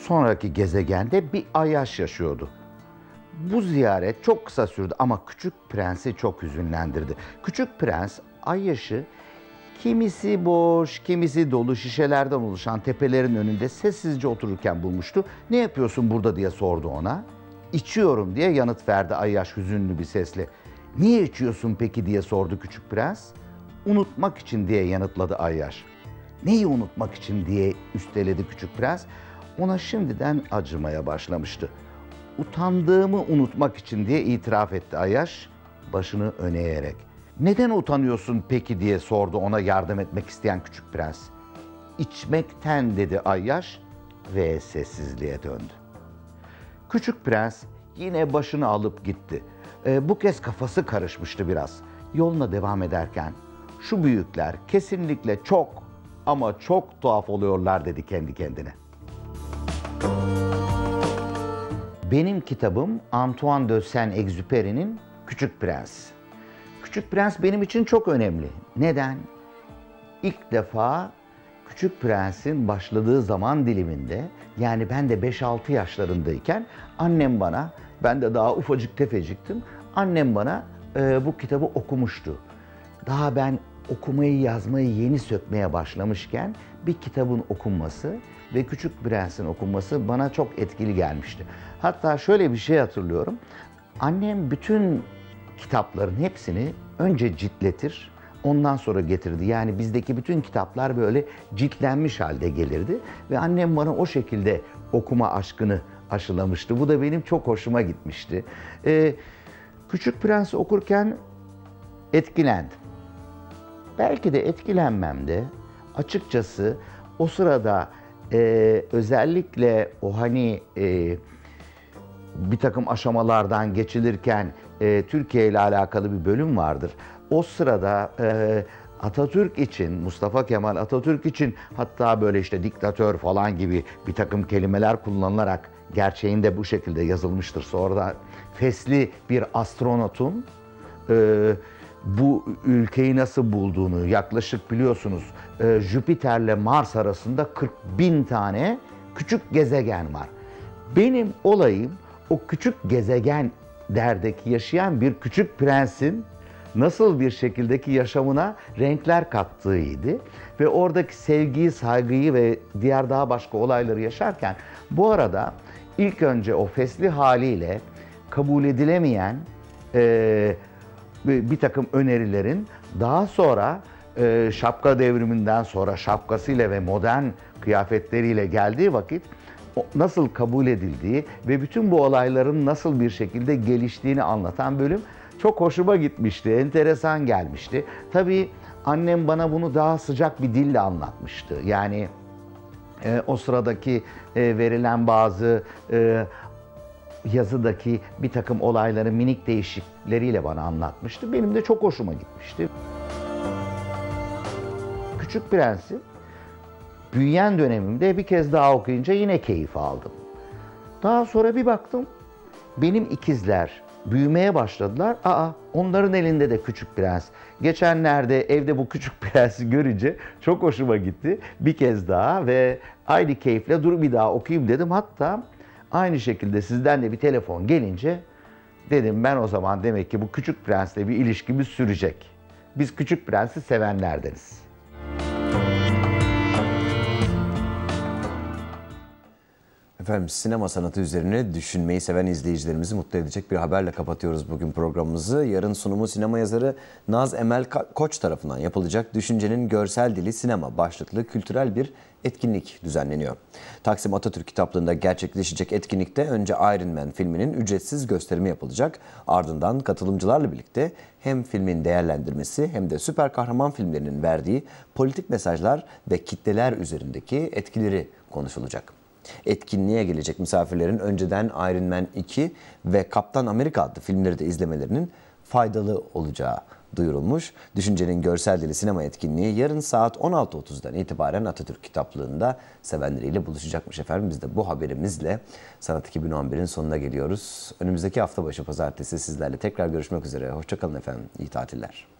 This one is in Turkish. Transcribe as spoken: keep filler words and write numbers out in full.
sonraki gezegende bir Ayyaş yaşıyordu. Bu ziyaret çok kısa sürdü ama Küçük Prens'i çok hüzünlendirdi. Küçük Prens Ayyaş'ı kimisi boş, kimisi dolu şişelerden oluşan tepelerin önünde sessizce otururken bulmuştu. "Ne yapıyorsun burada?" diye sordu ona. "İçiyorum," diye yanıt verdi Ayyaş hüzünlü bir sesle. "Niye içiyorsun peki?" diye sordu Küçük Prens. "Unutmak için," diye yanıtladı Ayyaş. "Neyi unutmak için?" diye üsteledi Küçük Prens. Ona şimdiden acımaya başlamıştı. "Utandığımı unutmak için," diye itiraf etti Ayyaş, başını öne eğerek. "Neden utanıyorsun peki?" diye sordu ona yardım etmek isteyen Küçük Prens. "İçmekten," dedi Ayyaş ve sessizliğe döndü. Küçük Prens yine başını alıp gitti. Ee, bu kez kafası karışmıştı biraz. Yoluna devam ederken, "Şu büyükler kesinlikle çok ama çok tuhaf oluyorlar," dedi kendi kendine. Benim kitabım Antoine de Saint-Exupéry'nin Küçük Prens. Küçük Prens benim için çok önemli. Neden? İlk defa Küçük Prens'in başladığı zaman diliminde, yani ben de beş altı yaşlarındayken annem bana, ben de daha ufacık tefeciktim, annem bana e, bu kitabı okumuştu. Daha ben okumayı yazmayı yeni sökmeye başlamışken bir kitabın okunması ve Küçük Prens'in okunması bana çok etkili gelmişti. Hatta şöyle bir şey hatırlıyorum. Annem bütün kitapların hepsini önce ciltletir, ondan sonra getirdi. Yani bizdeki bütün kitaplar böyle ciltlenmiş halde gelirdi ve annem bana o şekilde okuma aşkını aşılamıştı. Bu da benim çok hoşuma gitmişti. Ee, Küçük Prens'i okurken etkilendim. Belki de etkilenmemde açıkçası o sırada e, özellikle o hani e, bir takım aşamalardan geçilirken e, Türkiye ile alakalı bir bölüm vardır. O sırada e, Atatürk için, Mustafa Kemal Atatürk için hatta böyle işte diktatör falan gibi bir takım kelimeler kullanılarak gerçeğinde bu şekilde yazılmıştır. Sonra da fesli bir astronotun e, bu ülkeyi nasıl bulduğunu, yaklaşık biliyorsunuz e, Jüpiter'le Mars arasında kırk bin tane küçük gezegen var. Benim olayım o küçük gezegenlerdeki yaşayan bir küçük prensin nasıl bir şekildeki yaşamına renkler kattığıydı. Ve oradaki sevgiyi, saygıyı ve diğer daha başka olayları yaşarken bu arada ilk önce o fesli haliyle kabul edilemeyen e, bir takım önerilerin daha sonra e, şapka devriminden sonra şapkasıyla ve modern kıyafetleriyle geldiği vakit nasıl kabul edildiği ve bütün bu olayların nasıl bir şekilde geliştiğini anlatan bölüm çok hoşuma gitmişti, enteresan gelmişti. Tabii annem bana bunu daha sıcak bir dille anlatmıştı. Yani e, o sıradaki e, verilen bazı e, yazıdaki bir takım olayları minik değişiklikleriyle bana anlatmıştı. Benim de çok hoşuma gitmişti. Küçük Prens'i büyüyen dönemimde bir kez daha okuyunca yine keyif aldım. Daha sonra bir baktım, benim ikizler büyümeye başladılar. Aa, onların elinde de Küçük Prens. Geçenlerde evde bu Küçük Prens'i görünce çok hoşuma gitti. Bir kez daha ve aynı keyifle dur bir daha okuyayım dedim. Hatta aynı şekilde sizden de bir telefon gelince dedim ben o zaman demek ki bu Küçük Prens'le bir ilişkimiz sürecek. Biz Küçük Prens'i sevenlerdeniz. Efendim, sinema sanatı üzerine düşünmeyi seven izleyicilerimizi mutlu edecek bir haberle kapatıyoruz bugün programımızı. Yarın sunumu sinema yazarı Naz Emel Koç tarafından yapılacak Düşüncenin Görsel Dili Sinema başlıklı kültürel bir etkinlik düzenleniyor. Taksim Atatürk Kitaplığı'nda gerçekleşecek etkinlikte önce Iron Man filminin ücretsiz gösterimi yapılacak. Ardından katılımcılarla birlikte hem filmin değerlendirmesi hem de süper kahraman filmlerinin verdiği politik mesajlar ve kitleler üzerindeki etkileri konuşulacak. Etkinliğe gelecek misafirlerin önceden Iron Man iki ve Kaptan Amerika adlı filmleri de izlemelerinin faydalı olacağı duyurulmuş. Düşüncenin Görsel Dili Sinema etkinliği yarın saat on altı otuzdan itibaren Atatürk Kitaplığı'nda sevenleriyle buluşacakmış efendim. Biz de bu haberimizle Sanat iki bin on bir'in sonuna geliyoruz. Önümüzdeki hafta başı pazartesi sizlerle tekrar görüşmek üzere. Hoşça kalın efendim. İyi tatiller.